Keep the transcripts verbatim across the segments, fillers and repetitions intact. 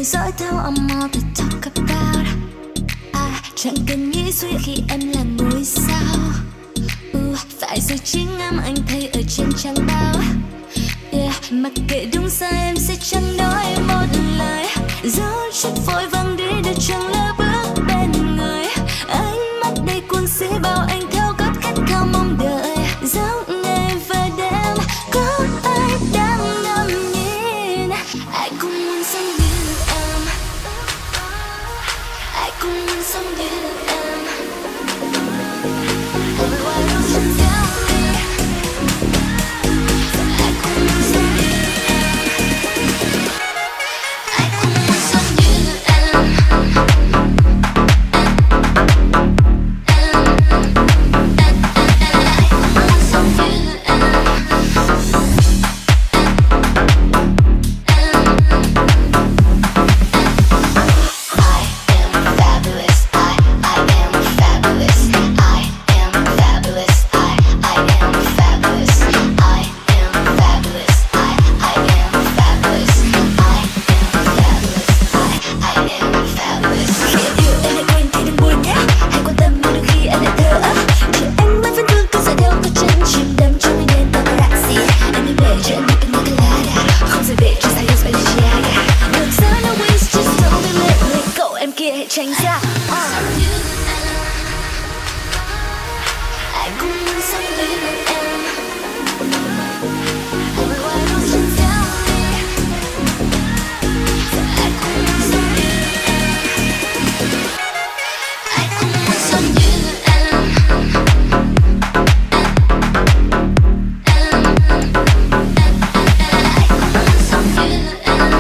bối rối theo I'm all to talk about. À, chẳng cần nghĩ suy khi em là ngôi sao. uh, Phải rồi chính em anh thấy ở trên trang báo. Yeah, mặc kệ đúng sai em sẽ chẳng nói một lời. Dẫu chút vội vàng đi được chẳng lỡ bước bên người. Ánh mắt đầy cuồng si bao anh theo gót khát khao mong đợi. Dẫu ngày và đêm có ai đang ngắm nhìn. Ai cũng muốn sống như em. Ai cũng muốn sống như em. Why don't you tell me? Ai cũng muốn sống như em. Ai cũng muốn sống như em. Tránh ra uh. Ai cũng muốn sống như em. Why don't you tell me? Ai cũng muốn sống như em. Ai cũng muốn sống như em. Ai cũng muốn sống như em.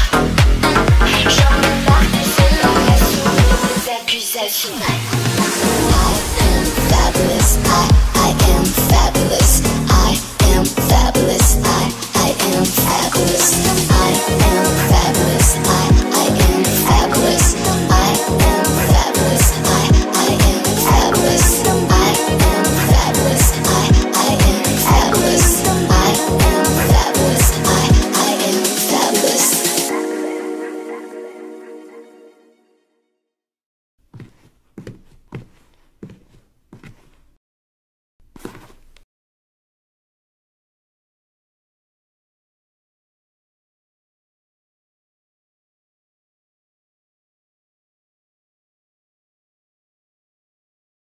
Accusation.